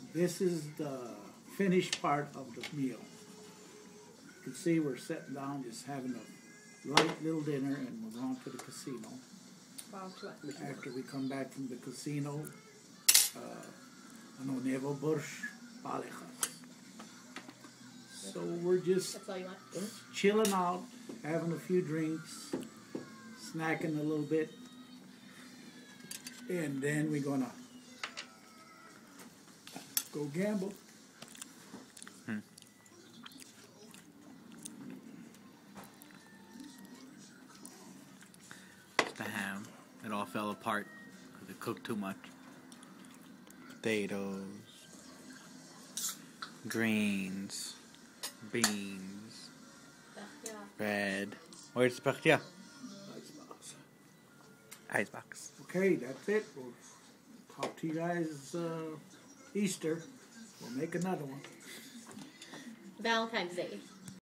This is the finished part of the meal. You can see we're sitting down just having a light little dinner and we're going to the casino. After we come back from the casino, ano nevo bursh palechas. So we're just chilling out, having a few drinks, snacking a little bit, and then we're gonna go gamble. It's the ham. It all fell apart because it cooked too much. Potatoes, greens, beans, bread. Where's the pachtia? Icebox. Icebox. Okay, that's it. We'll talk to you guys Easter. We'll make another one. Valentine's Day.